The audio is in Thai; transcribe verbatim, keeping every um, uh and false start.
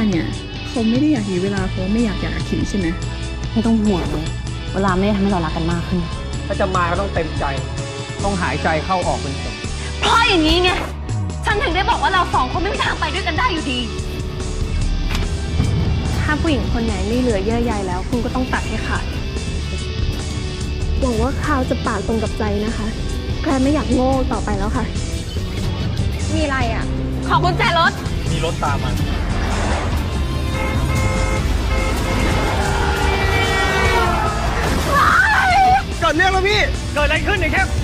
เนี่ยเขาไม่ได้อยากยื้อเวลาเพราะไม่อยากอยากขิมใช่ไหมไม่ต้องห่วงเลยเวลาไม่ได้ทำให้เรารักกันมากขึ้นถ้าจะมาก็ต้องเต็มใจต้องหายใจเข้าออกเป็นสมเพราะอย่างนี้ไงฉันถึงได้บอกว่าเราสองคนไม่มีทางไปด้วยกันได้อยู่ดีถ้าผู้หญิงคนไหนไม่เหลือเยื่อใยแล้วคุณก็ต้องตัดให้ขาดหวังว่าคราวจะปากตรงกับใจนะคะแกไม่อยากโง่ต่อไปแล้วค่ะมีอะไรอ่ะขอกุญแจรถมีรถตามมาเกิดเรื่องแล้วพี่เกิดอะไรขึ้นเนี่ยแค่